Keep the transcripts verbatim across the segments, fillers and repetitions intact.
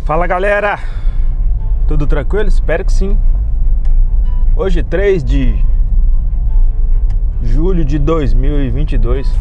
Fala galera, tudo tranquilo? Espero que sim. Hoje três de julho de dois mil e vinte e dois.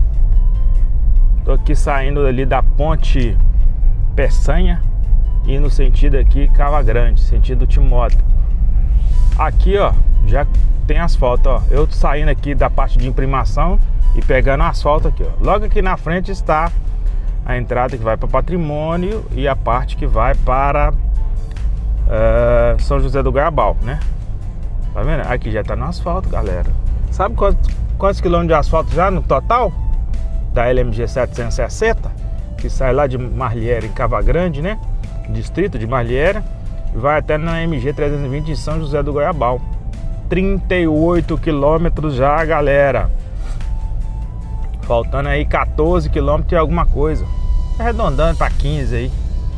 Tô aqui saindo ali da ponte Peçanha e no sentido aqui Cava Grande, sentido Timóteo. Aqui ó, já tem asfalto ó. Eu tô saindo aqui da parte de imprimação e pegando asfalto aqui ó. Logo aqui na frente está a entrada que vai para Patrimônio e a parte que vai para uh, São José do Goiabal, né? Tá vendo? Aqui já tá no asfalto, galera. Sabe quantos, quantos quilômetros de asfalto já no total? Da L M G setecentos e sessenta, que sai lá de Marliera em Cava Grande, né? Distrito de Marliera, e vai até na M G trezentos e vinte em São José do Goiabal. trinta e oito quilômetros já, galera. Faltando aí quatorze quilômetros e alguma coisa. Arredondando para quinze aí.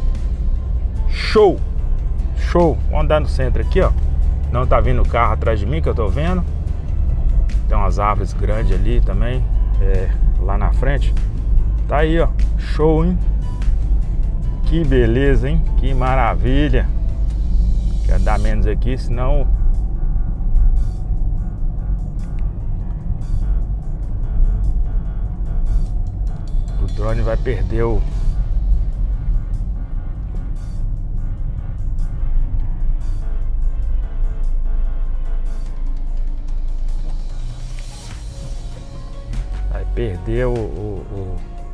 Show! Show! Vamos andar no centro aqui, ó. Não tá vindo carro atrás de mim que eu tô vendo. Tem umas árvores grandes ali também, é, lá na frente. Tá aí, ó. Show, hein? Que beleza, hein? Que maravilha. Quero andar menos aqui, senão... o drone vai perder o... vai perder o, o, o...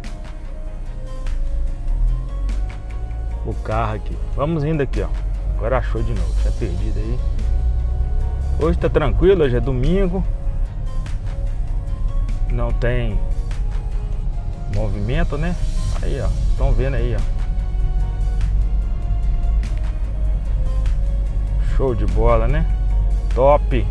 o carro aqui. Vamos indo aqui, ó. Agora achou de novo, tinha perdido aí. Hoje tá tranquilo, hoje é domingo. Não tem movimento, né? Aí, ó. Estão vendo aí, ó. Show de bola, né? Top!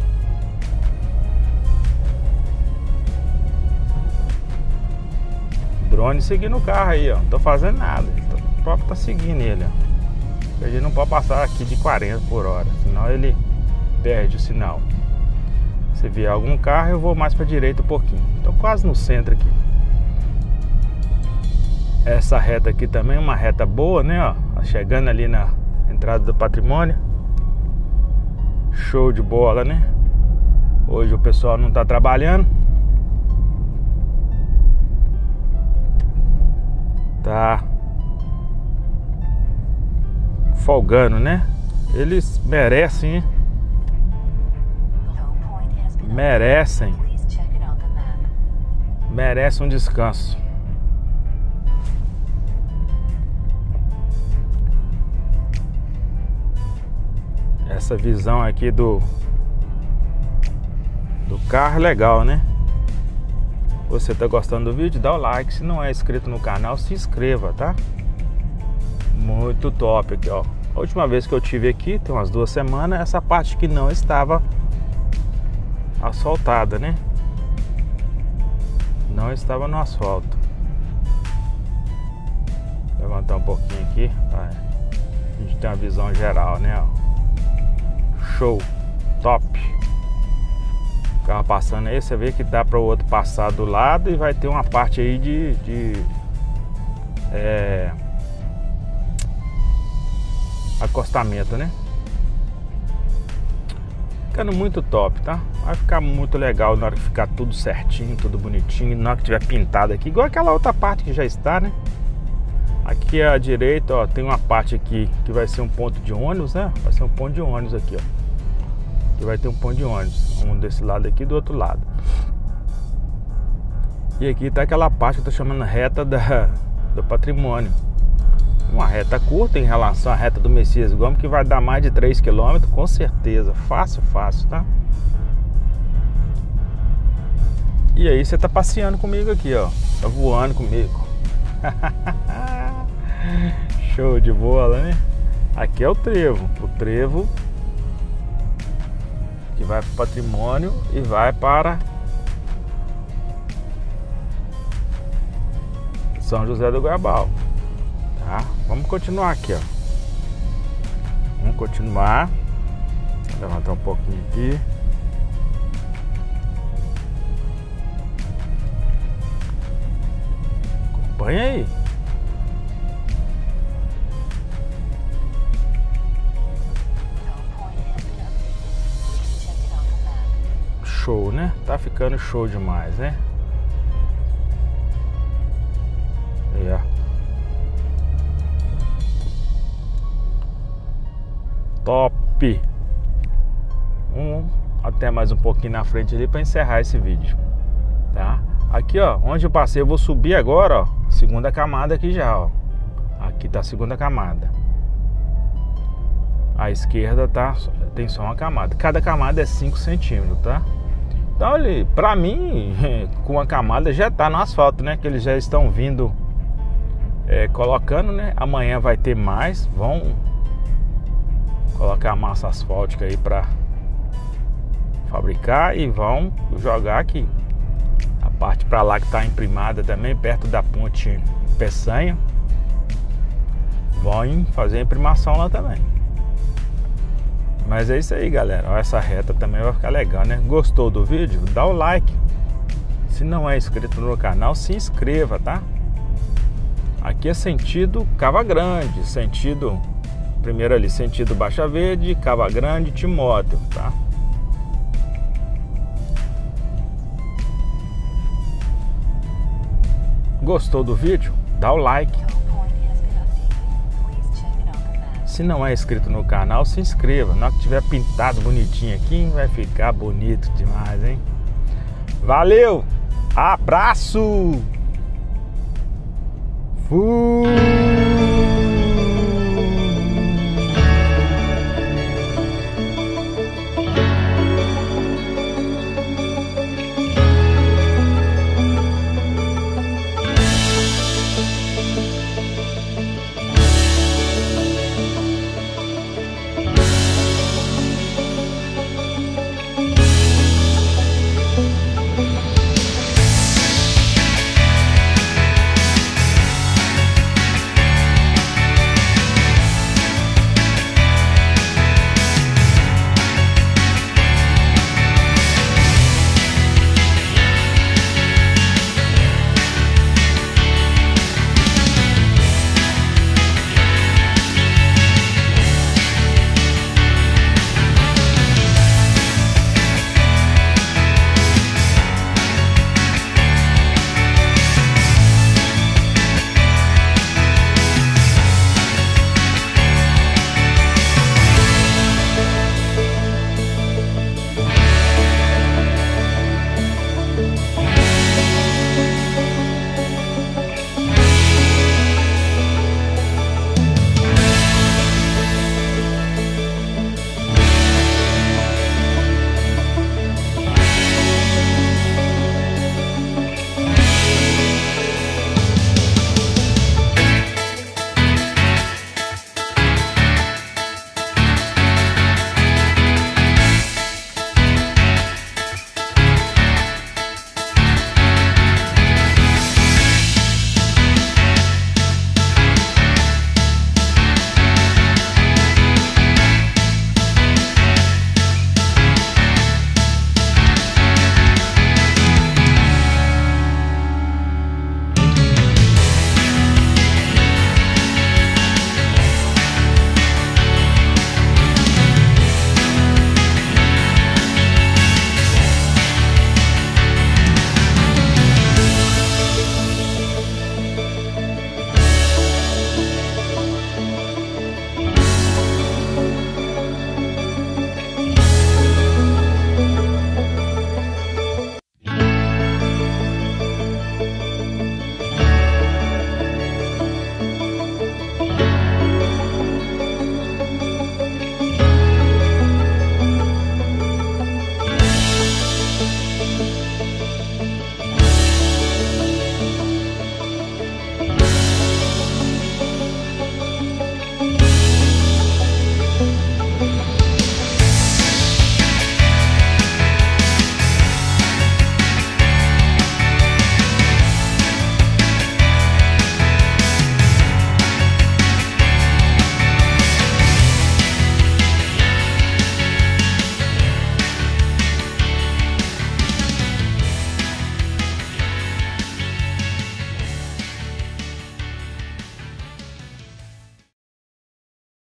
Drone seguindo o carro aí, ó. Não tô fazendo nada. O próprio tá seguindo ele, ó. A gente não pode passar aqui de quarenta por hora, senão ele perde o sinal. Se vier algum carro, eu vou mais pra direita um pouquinho. Tô quase no centro aqui. Essa reta aqui também é uma reta boa, né, ó. Chegando ali na entrada do Patrimônio. Show de bola, né? Hoje o pessoal não tá trabalhando. Tá folgando, né? Eles merecem, hein? Merecem. Merecem um descanso. Essa visão aqui do do carro é legal, né? Você tá gostando do vídeo? Dá o like. Se não é inscrito no canal, se inscreva, tá? Muito top aqui, ó. A última vez que eu tive aqui, tem umas duas semanas, essa parte que não estava asfaltada, né? Não estava no asfalto. Vou levantar um pouquinho aqui, tá? A gente tem uma visão geral, né? Ó. Show, top. O carro passando aí, você vê que dá para o outro passar do lado e vai ter uma parte aí de, de é, acostamento, né? Ficando muito top, tá? Vai ficar muito legal na hora que ficar tudo certinho, tudo bonitinho, na hora que tiver pintado aqui, igual aquela outra parte que já está, né? Aqui à direita, ó, tem uma parte aqui que vai ser um ponto de ônibus, né? Vai ser um ponto de ônibus aqui, ó. Aqui vai ter um ponto de ônibus, um desse lado aqui e do outro lado. E aqui tá aquela parte que eu tô chamando reta da, do Patrimônio. Uma reta curta em relação à reta do Messias Gomes, que vai dar mais de três quilômetros, com certeza. Fácil, fácil, tá? E aí você tá passeando comigo aqui, ó. Tá voando comigo. Show de bola, né? Aqui é o trevo. O trevo que vai para o Patrimônio e vai para São José do Goiabal. Tá? Vamos continuar aqui, ó. Vamos continuar. Vou levantar um pouquinho aqui. Acompanha aí. show, né? Tá ficando show demais, né? Aí, ó. Top! Um, até mais um pouquinho na frente ali para encerrar esse vídeo, tá? Aqui, ó, onde eu passei, eu vou subir agora, ó, segunda camada aqui já, ó. Aqui tá a segunda camada. A esquerda tá, tem só uma camada. Cada camada é cinco centímetros, tá? Então, ele, pra mim, com a camada já tá no asfalto, né? Que eles já estão vindo é, colocando, né? Amanhã vai ter mais. Vão colocar a massa asfáltica aí pra fabricar e vão jogar aqui. A parte pra lá que tá emprimada também, perto da ponte Peçanha. Vão fazer a imprimação lá também. Mas é isso aí, galera. Ó, essa reta também vai ficar legal, né? Gostou do vídeo? Dá o like. Se não é inscrito no canal, se inscreva, tá? Aqui é sentido Cava Grande. Sentido... Primeiro ali, sentido Baixa Verde, Cava Grande, Timóteo, tá? Gostou do vídeo? Dá o like. Se não é inscrito no canal, se inscreva. Na hora que tiver pintado bonitinho aqui, vai ficar bonito demais, hein? Valeu! Abraço! Fui!